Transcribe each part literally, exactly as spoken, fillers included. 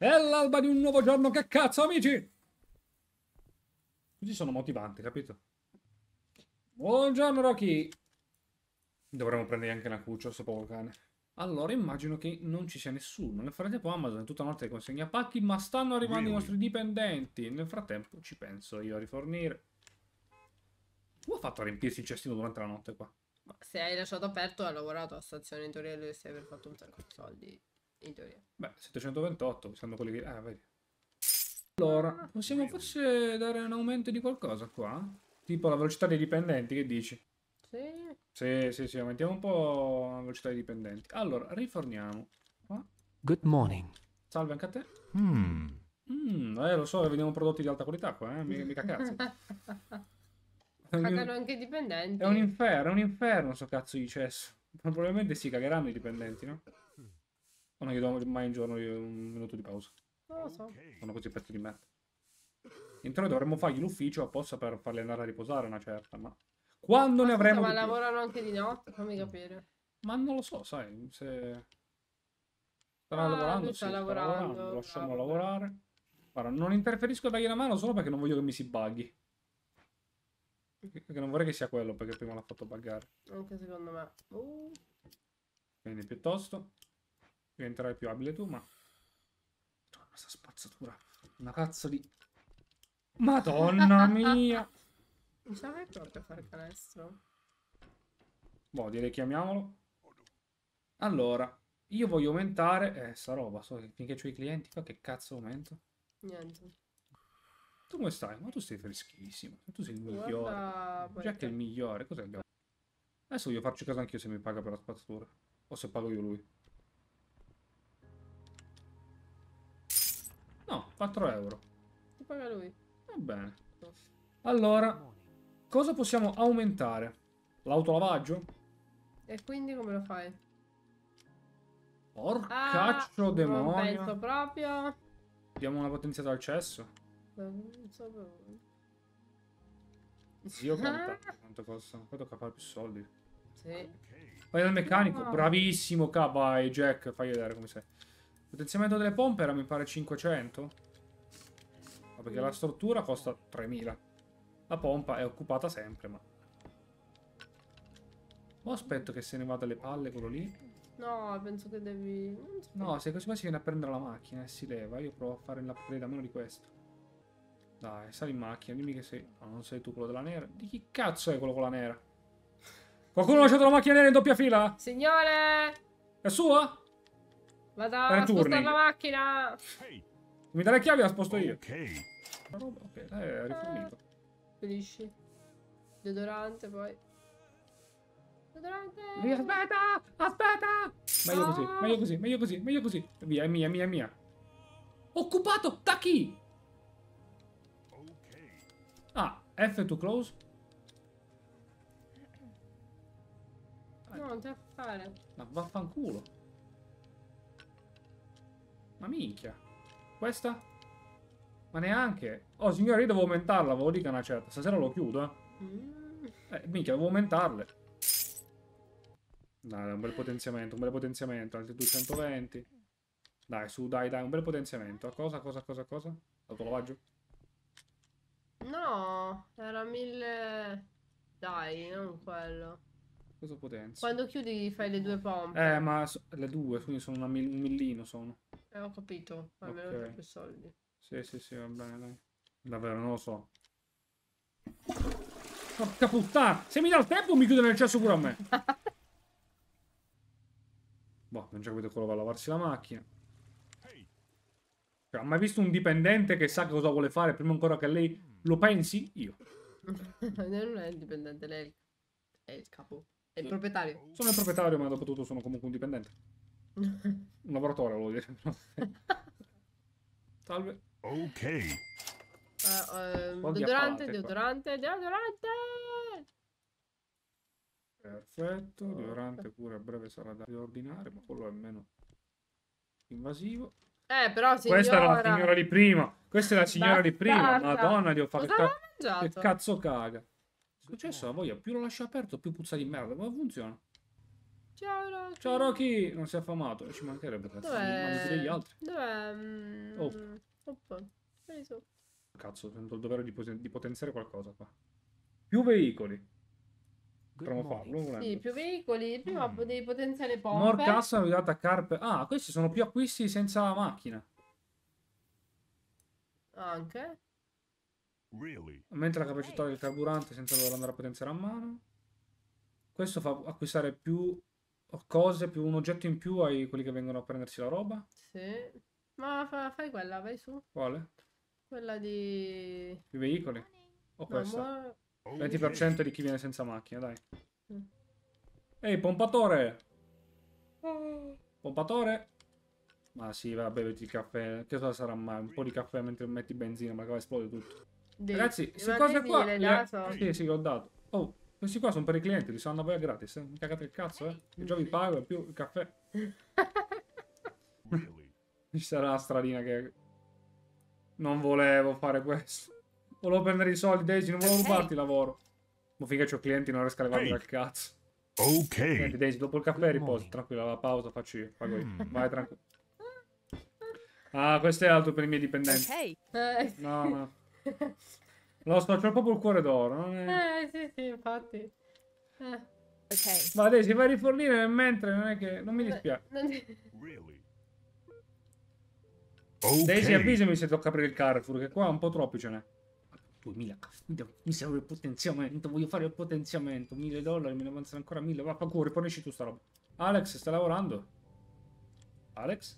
È l'alba di un nuovo giorno, che cazzo, amici? Così sono motivante, capito? Buongiorno, Rocky. Dovremmo prendere anche una cuccia, sto povero cane. Allora, immagino che non ci sia nessuno. Nel frattempo Amazon è tutta notte che consegna pacchi, ma stanno arrivando i nostri dipendenti. Nel frattempo ci penso io a rifornire. Come ho fatto a riempirsi il cestino durante la notte qua? Ma se hai lasciato aperto, hai lavorato a stazione, in teoria dovresti aver fatto un sacco di soldi. In teoria. Beh, settecentoventotto, siamo quelli che... Ah, vedi. Allora, possiamo forse dare un aumento di qualcosa qua? Tipo la velocità dei dipendenti, che dici? Sì. Sì, sì, sì, aumentiamo un po' la velocità dei dipendenti. Allora, riforniamo. Qua. Good morning. Salve anche a te. Hmm. Mm, eh, lo so, vediamo prodotti di alta qualità qua, eh? Mica, mica cazzo. È un, Cagano anche i dipendenti. è un inferno, è un inferno sto cazzo di cesso. Probabilmente si cagheranno i dipendenti, no? O non gli do mai un giorno io un minuto di pausa. Non lo so. Sono così pezzi di merda. In teoria dovremmo fargli l'ufficio apposta per farli andare a riposare una certa, ma... Quando Ma ne scusa, avremo ma di più? lavorano anche di notte? Fammi capire. Ma non lo so, sai, se... Starà Ah, lavorando, lui sì, sta sta lavorando. lavorando, lasciamolo Ah, vabbè. lavorare. Guarda, non interferisco a dargli una mano solo perché non voglio che mi si buggi. Perché non vorrei che sia quello, perché prima l'ha fatto buggare. Anche secondo me. Uh. Quindi piuttosto diventerai più abile tu, ma... Madonna, questa spazzatura. Una cazzo di... Madonna mia! Non ce l'avrei proprio a fare canestro. Boh, direi chiamiamolo. Allora, io voglio aumentare... Eh, sta roba, so che finché c'ho i clienti qua, che cazzo aumento? Niente. Tu come stai? Ma tu sei freschissimo. Tu sei il migliore. Guarda, poi Jack è te. il migliore. Cos'è il... Adesso voglio farci caso anch'io se mi paga per la spazzatura. O se pago io lui. No, quattro euro. Ti paga lui. Va bene. Allora, cosa possiamo aumentare? L'autolavaggio? E quindi come lo fai? Porcaccio Ah, non demonio. penso proprio. Diamo una potenziata al cesso. Non so proprio. Zio, quanto, quanto costa? Qua tocca fare più soldi. Sì. Vai dal meccanico. No. Bravissimo, K. Vai, Jack. Fai vedere come sei. Potenziamento delle pompe era, mi pare, cinquecento. Ma perché Mm. la struttura costa tremila. La pompa è occupata sempre, ma... O aspetto che se ne vada le palle quello lì. No, penso che devi... Non so. No, se così qua si viene a prendere la macchina e si leva. Io provo a fare l'upgrade a meno di questo. Dai, sali in macchina, dimmi che sei... No, non sei tu quello della nera. Di chi cazzo è quello con la nera? Qualcuno ha lasciato la macchina nera in doppia fila? Signore! È sua? Vado Per a spostare turni. la macchina! Mi dai le chiavi e la sposto io. Okay. Ok, dai, è rifornito. Finisci. Deodorante poi. Deodorante! Via, aspetta! Aspetta! Meglio così, Ah. meglio così, meglio così, meglio così. Via, è mia, è mia, è mia. Occupato! Da chi? Ah, F to close. No, non te la fare. Ma vaffanculo. Ma minchia. Questa? Ma neanche. Oh, signore, io devo aumentarla, ve lo dica una certa. Stasera lo chiudo, eh. Mm. Eh, minchia, devo aumentarle. Dai, un bel potenziamento, un bel potenziamento. Altri duecentoventi. Dai, su, dai, dai, un bel potenziamento. A cosa, cosa, cosa, cosa? Autolavaggio? No, era mille... Dai, non quello. Cosa potenzia? Quando chiudi fai le due pompe. Eh, ma so- le due, quindi sono una mil- un millino sono. Eh, ho capito. Almeno Ok. per più soldi. Sì, sì, sì, va bene, dai. Davvero, non lo so. Porca puttana! Se mi dà il tempo mi chiude nel cesso pure a me. Boh, non c'è capito quello va a lavarsi la macchina. Cioè, ha mai visto un dipendente che sa cosa vuole fare prima ancora che lei lo pensi? Io. Non è il dipendente, lei è il, è il capo. È il proprietario. Sono il proprietario, ma dopo tutto sono comunque un dipendente. Un lavoratore, volevo dire. Salve. Ok. Eh, ehm, Po' di deodorante, appalate qua. deodorante, deodorante! Perfetto, deodorante pure a breve sarà da riordinare, ma quello è meno invasivo. Eh, però signora... Questa era la signora di prima. Questa è la signora di prima. Bastarda. Madonna, Dio, fa che, Cosa ca- aveva che mangiato? cazzo caga. È successo la voglia, più lo lascio aperto, più puzza di merda. Ma funziona. Ciao Rocky. Ciao Rocky, non si è affamato. Ci mancherebbe, cazzo. Dov'è? Mangio degli altri. Dov'è? mm, Oh, Mm, oppa, vieni su. cazzo, sento il dovere di, poten- di potenziare qualcosa qua. Più veicoli. Potremmo farlo, Sì, volendo. più veicoli. Prima devi potenziare More pompe. custom without carpe. Ah, questi sono più acquisti senza macchina. Anche. Aumenta la capacità del carburante senza dover andare a potenziare a mano. Questo fa acquistare più cose, più un oggetto in più ai quelli che vengono a prendersi la roba. Sì. Ma fa- fai quella, vai su. Quale? Quella di... Più veicoli? O No, questa? mo... venti per cento di chi viene senza macchina, dai. Mm. Ehi, pompatore! Pompatore? Ma sì, va, beviti il caffè. Che cosa sarà mai? Un po' di caffè mentre metti benzina, ma che va esplode tutto. Di- Ragazzi, queste ma cose Daisy qua... l'hai le- dato? Sì, sì, l'ho dato. Oh, questi qua sono per i clienti, li sanno a voi gratis, eh? Mi cagate il cazzo, eh? Io già vi pago e più il caffè. Ci sarà la stradina che... Non volevo fare questo. Volevo prendere i soldi, Daisy, non volevo rubarti il lavoro. Ma finché c'ho clienti non riesco a levarmi dal cazzo. Senti, Ok. Daisy, dopo il caffè riposi, tranquilla, la pausa faccio io, pago io. Vai, tranquillo. Ah, questo è altro per i miei dipendenti. Okay. Eh, No, no. Lo so, c'ho proprio il cuore d'oro. Non è... eh, sì, sì, infatti. Eh, Okay. Ma Daisy, vai a rifornire nel mentre, non è che... Non mi non- dispiace. non ti- Daisy, Ok. avvisami se tocca aprire il Carrefour, che qua un po' troppi ce n'è. duemila. Mi serve il potenziamento, voglio fare il potenziamento. mille dollari, me ne avanzano ancora mille. Va, fa cuore, rifornisci tu sta roba. Alex, stai lavorando? Alex?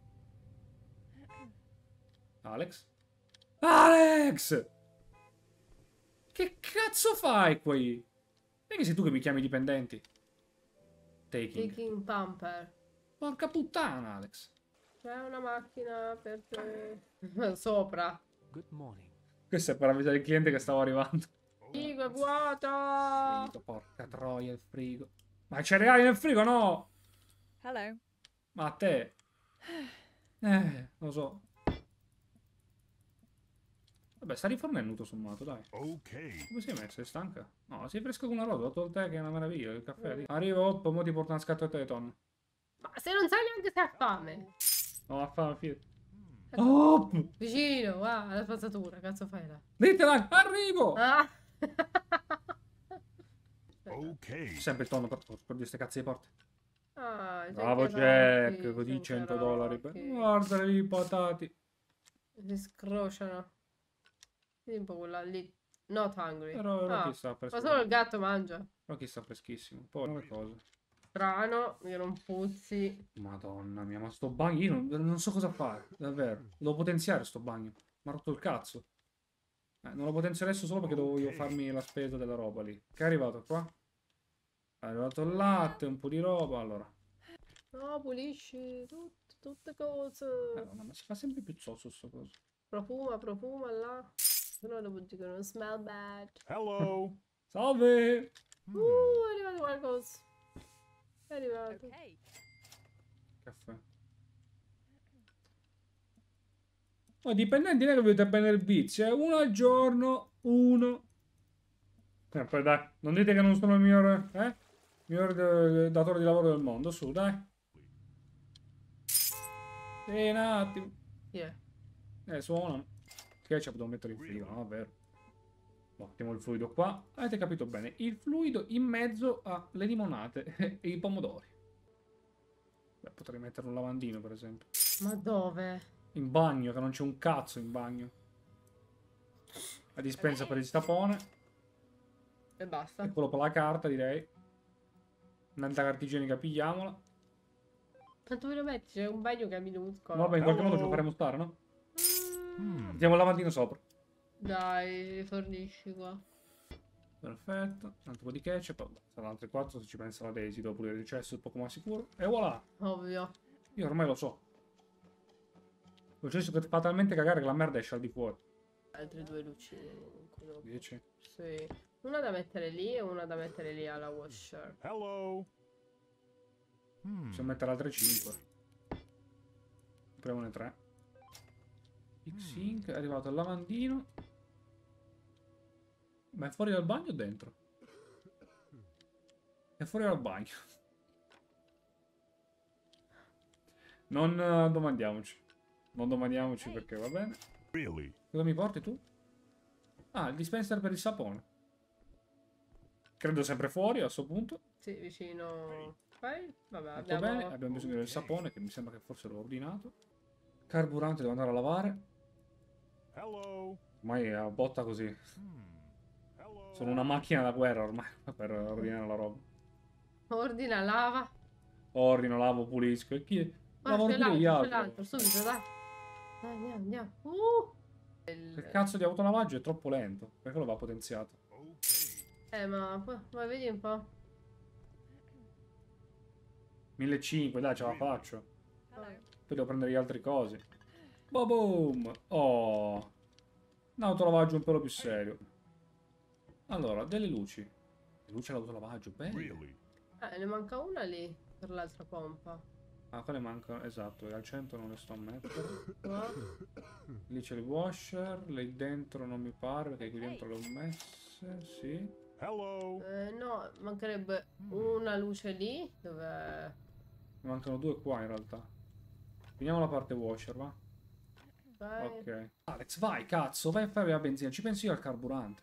Alex? Alex! Che cazzo fai qui? Non è che sei tu che mi chiami dipendenti? Taking. Taking pumper. Porca puttana, Alex. C'è una macchina per te. Sopra. Good morning. Questo è per avvisare il cliente che stavo arrivando. Figo, è vuoto! Frigo, porca troia, il frigo. Ma i cereali nel frigo, no! Hello. Ma a te? Eh, lo so. Vabbè, sta rifornendo tutto sommato, dai. Ok. Come sei messo? Sei stanca? No, sei fresco come una rosa. Ho dato il tè che è una meraviglia. Il caffè lì. Arrivo, hop, mo ti porto una scatoletta di tonno. Ma se non sai neanche se ha fame. No, affare, fide. Hop! Vicino, va, alla spazzatura, cazzo fai là? Ditela, arrivo! Ah! Ok. Sempre il tonno per, per dire queste cazzo di porte. Ah, i Bravo cencherocchi, Jack, così i cento dollari. cencherocchi. Guarda lì i patati. Si scrociano. Vedi un po' quella lì. Not hungry. Però Ah, Rocky sta ma freschissimo. solo il gatto mangia. Rocky sta freschissimo. Poi nuove cose. Strano, io non puzzi. Madonna mia, ma sto bagno io non, non so cosa fare, davvero. Devo potenziare sto bagno. Mi ha rotto il cazzo. Eh, non lo potenzio adesso solo perché devo io farmi la spesa della roba lì. Che è arrivato qua? È arrivato il latte, un po' di roba, allora. No, pulisci tutte, tutte cose. Madonna, ma si fa sempre più zosso sto coso. Profuma, profuma là. Se no dopo dicono smell bad. Hello. Salve! Uh, è arrivato qualcosa. È arrivato. Okay. Caffè. Oh, dipendenti non è che dovete prendere il vizio, eh? Uno al giorno, uno. Eh, poi dai, non dite che non sono il miglior, eh? Miglior eh, datore di lavoro del mondo, su, dai. Sì, un attimo. Yeah. Eh, suonano. Ketchup devo mettere in frigo, no, vero. Mettiamo il fluido qua. Avete capito bene, il fluido in mezzo alle limonate e i pomodori. Beh, potrei mettere un lavandino, per esempio. Ma dove? In bagno, che non c'è un cazzo in bagno. La dispensa per il sapone. E basta. E quello per la carta, direi. Un'altra carta igienica, pigliamola. Quanto ve lo metti? C'è un bagno che è minuscolo. Vabbè, in qualche modo ce lo Hello. faremo stare, no? Mm, Mettiamo il lavandino sopra. Dai, fornisci qua. Perfetto. Un po' di ketchup. Saranno altre quattro se ci pensa la Daisy. Devo pulire il cesso un poco ma sicuro. E voilà. Ovvio. Io ormai lo so. Lo cesso che fa talmente cagare che la merda esce al di fuori. Altre due lucine comunque dopo. Dici? Sì. Una da mettere lì e una da mettere lì alla washer. Hello. Hmm. Possiamo mettere altre cinque. Apriamone tre. X-Sync, è arrivato il lavandino. Ma è fuori dal bagno o dentro? È fuori dal bagno. Non uh, domandiamoci. Non domandiamoci perché, va bene. Really? Cosa mi porti tu? Ah, il dispenser per il sapone. Credo sempre fuori a questo punto. Sì, vicino. Vai, vabbè, Molto abbiamo... bene, abbiamo bisogno del sapone, che mi sembra che forse l'ho ordinato. Carburante, devo andare a lavare. Hello. Ormai è a botta così. Hmm. Hello. Sono una macchina da guerra ormai per ordinare la roba. Ordina, lava. Ordino, lavo, pulisco. E chi... Ah, Lavoro c'è pure gli l'altro, c'è altri. l'altro, subito, dai. Dai, andiamo, andiamo. Uh! Il cazzo di autolavaggio è troppo lento. Perché lo va potenziato? Okay. Eh, ma poi, vai, vedi un po'. millecinquecento, dai, ce la faccio. Hello. Poi devo prendere gli altri cosi. Boom, boom. Oh. Un autolavaggio un pelo più serio. Allora, delle luci. Le luci all'autolavaggio, bene. Really? Eh, ne manca una lì, per l'altra pompa. Ah, quelle mancano, esatto, e al centro non le sto a mettere. Qua. Lì c'è il washer, lì dentro non mi pare, perché qui dentro le ho messe, sì. Hello. Eh, no, mancherebbe una luce lì, dove... Ne mancano due qua in realtà. Finiamo la parte washer, va? Vai. Ok. Alex, vai, cazzo, vai a fare la benzina, ci penso io al carburante.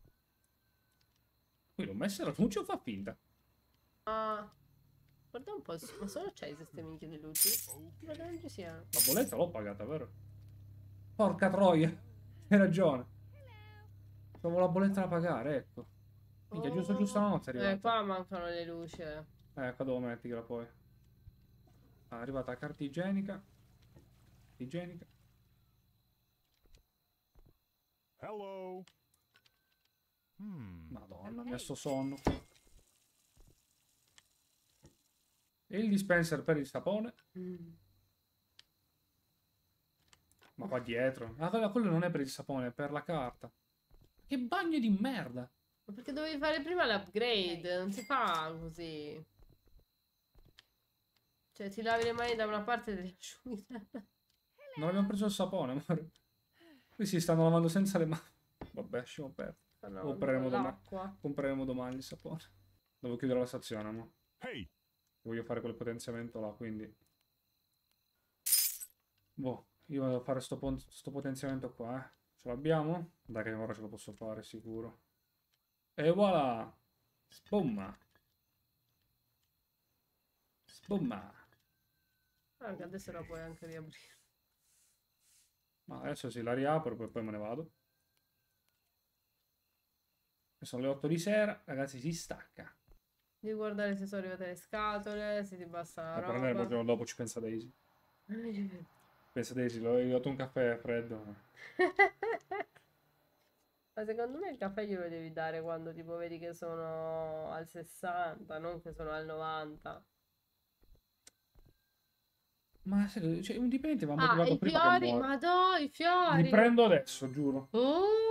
Qui l'ho messa la luce o fa finta? Ah, guarda un po', ma solo c'hai queste minchie di luci? Guarda, non ci siano. La bolletta l'ho pagata, vero? Porca troia, hai ragione. Avevo la bolletta da pagare, ecco. Minchia, giusto giusto la notte è arrivata. Eh, qua mancano le luci. Eh, qua devo metterla poi. Ah, è arrivata la carta igienica. Igienica. Hello. Hmm. Madonna, mi ha sto sonno. E il dispenser per il sapone. Mm. Ma qua dietro. Ah, quello quello non è per il sapone, è per la carta. Che bagno di merda. Ma perché dovevi fare prima l'upgrade? Non si fa così. Cioè, ti lavi le mani da una parte e te le asciughi dall'altra. Non abbiamo preso il sapone, amore. Qui si stanno lavando senza le mani. Vabbè, lasciamo perdere. No, Compreremo domani. l'acqua. Compreremo domani il sapone. Devo chiudere la stazione, amore. Hey. Voglio fare quel potenziamento là, quindi... Boh, io vado a fare sto, pon- sto potenziamento qua, eh. Ce l'abbiamo? Dai che ora ce lo posso fare, sicuro. E voilà! Spumma! Spumma! Ah, che adesso la puoi anche riaprire. Ma adesso sì, la riapro, poi, poi me ne vado. E sono le otto di sera, ragazzi, si stacca. Devi guardare se sono arrivate le scatole, se ti basta la Per prendere roba. il giorno dopo ci pensa Daisy. Pensa Daisy, l'ho gli ho dato un caffè freddo. Ma secondo me il caffè glielo devi dare quando tipo vedi che sono al sessanta, non che sono al novanta. Ma se- cioè, un dipendente va Ah, motivato i prima che fiori, muore. ma dai, i fiori! Li prendo adesso, giuro. Oh!